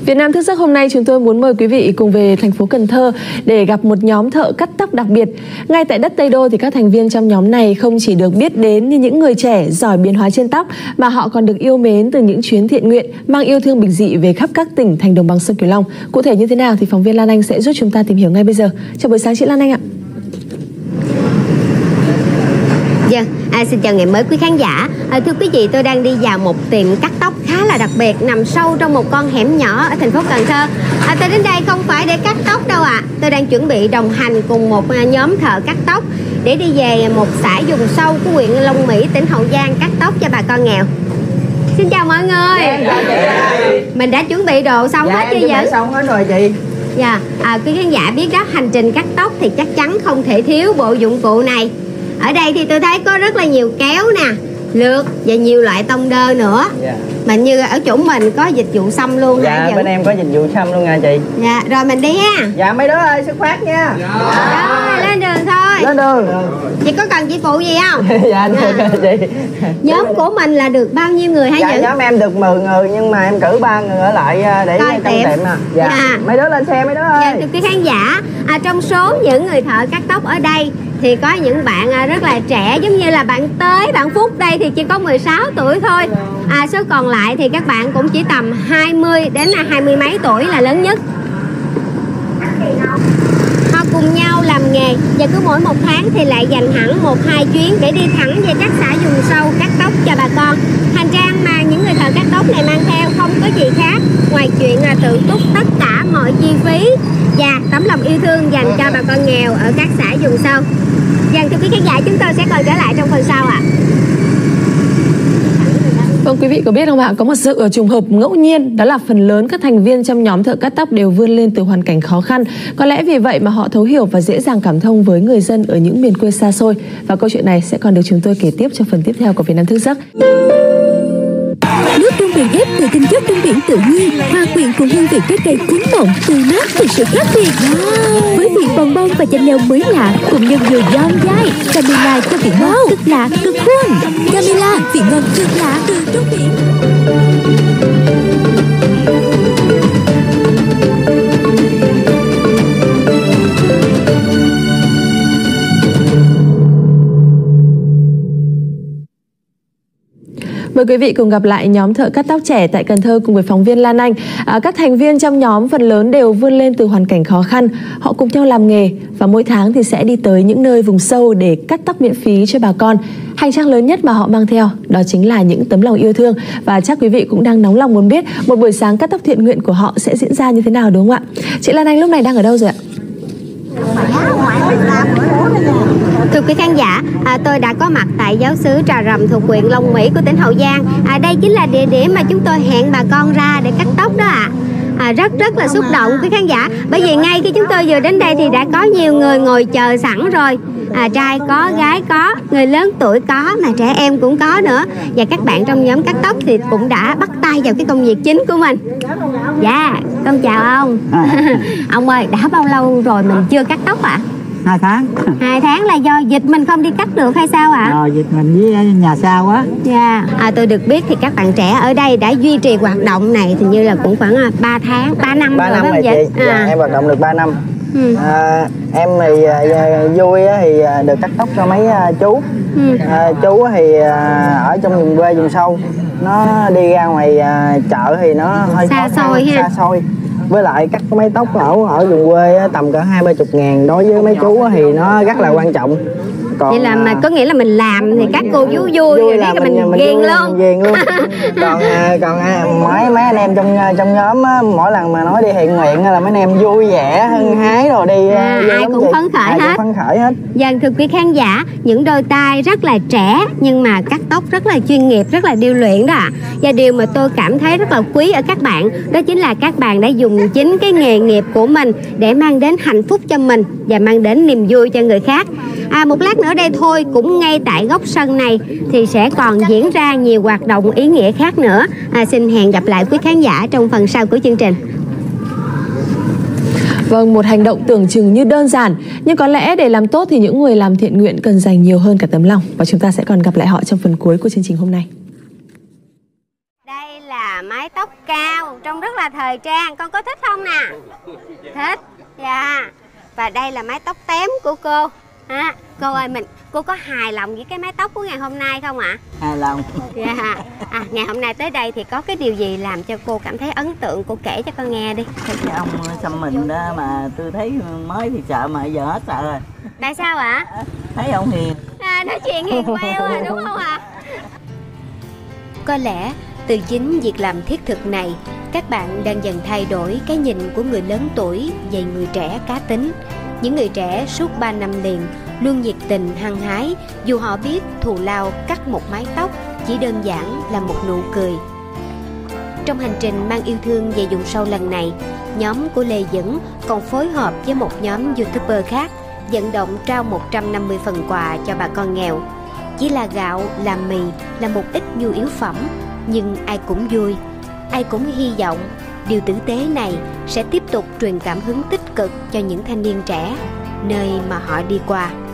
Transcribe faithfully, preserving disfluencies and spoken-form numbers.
Việt Nam Thức Giấc hôm nay chúng tôi muốn mời quý vị cùng về thành phố Cần Thơ để gặp một nhóm thợ cắt tóc đặc biệt. Ngay tại đất Tây Đô thì các thành viên trong nhóm này không chỉ được biết đến như những người trẻ giỏi biến hóa trên tóc, mà họ còn được yêu mến từ những chuyến thiện nguyện mang yêu thương bình dị về khắp các tỉnh thành đồng bằng sông Cửu Long. Cụ thể như thế nào thì phóng viên Lan Anh sẽ giúp chúng ta tìm hiểu ngay bây giờ. Chào buổi sáng chị Lan Anh ạ. Vâng, à, xin chào ngày mới quý khán giả. à, Thưa quý vị, tôi đang đi vào một tiệm cắt tóc khá là đặc biệt nằm sâu trong một con hẻm nhỏ ở thành phố Cần Thơ. à, Tôi đến đây không phải để cắt tóc đâu ạ. à. Tôi đang chuẩn bị đồng hành cùng một nhóm thợ cắt tóc để đi về một xã vùng sâu của huyện Long Mỹ, tỉnh Hậu Giang cắt tóc cho bà con nghèo. Xin chào mọi người. Dạ, Mình đã chuẩn bị đồ xong dạ, hết chưa vậy? Xong hết rồi chị. Dạ, à, quý khán giả biết đó, hành trình cắt tóc thì chắc chắn không thể thiếu bộ dụng cụ này. Ở đây thì tôi thấy có rất là nhiều kéo nè, lược và nhiều loại tông đơ nữa. Dạ. Mà như ở chỗ mình có dịch vụ xăm luôn. Dạ, hả? bên em có dịch vụ xăm luôn nha chị. Dạ, rồi mình đi ha. Dạ mấy đứa ơi, xuất phát nha. Dạ. Rồi, lên đường thôi. Lên đường. Chị có cần chị phụ gì không? Dạ, được Dạ. chị. Nhóm của mình là được bao nhiêu người hả Dạ, Dữ? nhóm em được mười người nhưng mà em cử ba người ở lại để Coi trong tiệm. tiệm nè. Dạ. Dạ. Mấy đứa lên xe mấy đứa ơi. Dạ, thưa quý khán giả, à, trong số những người thợ cắt tóc ở đây thì có những bạn à, rất là trẻ, giống như là bạn Tới, bạn Phúc đây thì chỉ có mười sáu tuổi thôi. À, số còn lại thì các bạn cũng chỉ tầm hai mươi đến hai mươi mấy tuổi là lớn nhất. Họ cùng nhau làm nghề và cứ mỗi một tháng thì lại dành hẳn một hai chuyến để đi thẳng về các xã vùng sâu cắt tóc cho bà con. Hành trang mà những người thợ cắt tóc này mang theo không có gì khác ngoài chuyện là tự túc tất cả mọi chi phí và tấm lòng yêu thương dành cho bà con nghèo ở các xã vùng sâu. Vâng, thưa quý khán giả, chúng tôi sẽ còn trở lại trong phần sau ạ. À. Vâng, quý vị có biết không ạ, có một sự trùng hợp ngẫu nhiên, đó là phần lớn các thành viên trong nhóm thợ cắt tóc đều vươn lên từ hoàn cảnh khó khăn. Có lẽ vì vậy mà họ thấu hiểu và dễ dàng cảm thông với người dân ở những miền quê xa xôi. Và câu chuyện này sẽ còn được chúng tôi kể tiếp trong phần tiếp theo của Việt Nam Thức Giấc. Nước trong biển ép từ tinh chất trong biển tự nhiên, hòa quyện cùng hương vị trái cây cuốn mọng, tươi mát từ sự khác biệt. Wow. Với vị bồng bông và chanh leo mới lạ, cùng nhân dừa giòn dai, Camila cho vị ngon cực lạ cực ngon. Camila, vị ngon cực lạ từ trong biển. Mời quý vị cùng gặp lại nhóm thợ cắt tóc trẻ tại Cần Thơ cùng với phóng viên Lan Anh. À, các thành viên trong nhóm phần lớn đều vươn lên từ hoàn cảnh khó khăn. Họ cùng nhau làm nghề và mỗi tháng thì sẽ đi tới những nơi vùng sâu để cắt tóc miễn phí cho bà con. Hành trang lớn nhất mà họ mang theo đó chính là những tấm lòng yêu thương. Và chắc quý vị cũng đang nóng lòng muốn biết một buổi sáng cắt tóc thiện nguyện của họ sẽ diễn ra như thế nào, đúng không ạ? Chị Lan Anh lúc này đang ở đâu rồi ạ? Thưa quý khán giả, à, tôi đã có mặt tại giáo xứ Trà Rầm thuộc huyện Long Mỹ của tỉnh Hậu Giang. À, đây chính là địa điểm mà chúng tôi hẹn bà con ra để cắt tóc đó ạ. À. À, rất rất là xúc động quý khán giả, bởi vì ngay khi chúng tôi vừa đến đây thì đã có nhiều người ngồi chờ sẵn rồi. À, trai có, gái có, người lớn tuổi có, mà trẻ em cũng có nữa. Và các bạn trong nhóm cắt tóc thì cũng đã bắt tay vào cái công việc chính của mình. Dạ, con chào ông. Ông ơi, đã bao lâu rồi mình chưa cắt tóc ạ? À? Hai tháng. Hai tháng là do dịch mình không đi cắt được hay sao ạ? À? Rồi dịch mình với nhà xa quá. Dạ. À, tôi được biết thì các bạn trẻ ở đây đã duy trì hoạt động này thì như là cũng khoảng ba tháng, ba năm ba rồi năm phải rồi không chị. À. Dạ, em hoạt động được ba năm. Ừ. À, em thì à, vui thì được cắt tóc cho mấy à, chú. Ừ. À, chú thì à, ở trong vùng quê vùng sâu, nó đi ra ngoài à, chợ thì nó hơi xa khó xôi khăn, ha. xa xôi. Với lại cắt mấy tóc ở ở vùng quê tầm cỡ hai ba chục ngàn, đối với mấy chú thì nó rất là quan trọng. Còn, vậy là mà có nghĩa là mình làm thì các cô vui vui, vui rồi là mình, mình, mình ghiền luôn. Mình ghiền luôn. còn còn mấy mấy anh em trong trong nhóm á, mỗi lần mà nói đi thiện nguyện là mấy anh em vui vẻ hân hái rồi đi. À, ai cũng chị. phấn khởi ai hết. Cũng phấn khởi hết. Vâng, thưa quý khán giả, những đôi tay rất là trẻ nhưng mà cắt tóc rất là chuyên nghiệp, rất là điêu luyện đó ạ. Và điều mà tôi cảm thấy rất là quý ở các bạn đó chính là các bạn đã dùng chính cái nghề nghiệp của mình để mang đến hạnh phúc cho mình và mang đến niềm vui cho người khác. À, một lát nữa đây thôi, cũng ngay tại góc sân này thì sẽ còn diễn ra nhiều hoạt động ý nghĩa khác nữa. À, xin hẹn gặp lại quý khán giả trong phần sau của chương trình. Vâng, một hành động tưởng chừng như đơn giản, nhưng có lẽ để làm tốt thì những người làm thiện nguyện cần dành nhiều hơn cả tấm lòng. Và chúng ta sẽ còn gặp lại họ trong phần cuối của chương trình hôm nay. Đây là là mái tóc cao, trông rất là thời trang. Con có thích không nè? Thích. Dạ. Và đây là mái tóc tém của cô. À, cô ơi, mình cô có hài lòng với cái mái tóc của ngày hôm nay không ạ? À? Hài lòng. Dạ. À, ngày hôm nay tới đây thì có cái điều gì làm cho cô cảm thấy ấn tượng, cô kể cho con nghe đi. Thấy cái ông xăm mình đó mà tôi thấy mới thì sợ mà giờ hết sợ rồi. Tại sao ạ? À, thấy ông hiền. À, nói chuyện hiền queo à, đúng không ạ? Có lẽ từ chính việc làm thiết thực này, các bạn đang dần thay đổi cái nhìn của người lớn tuổi về người trẻ cá tính. Những người trẻ suốt ba năm liền luôn nhiệt tình hăng hái, dù họ biết thù lao cắt một mái tóc chỉ đơn giản là một nụ cười. Trong hành trình mang yêu thương về vùng sâu lần này, nhóm của Lê Dững còn phối hợp với một nhóm YouTuber khác vận động trao một trăm năm mươi phần quà cho bà con nghèo. Chỉ là gạo, là mì, là một ít nhu yếu phẩm, nhưng ai cũng vui, ai cũng hy vọng điều tử tế này sẽ tiếp tục truyền cảm hứng tích cực cho những thanh niên trẻ nơi mà họ đi qua.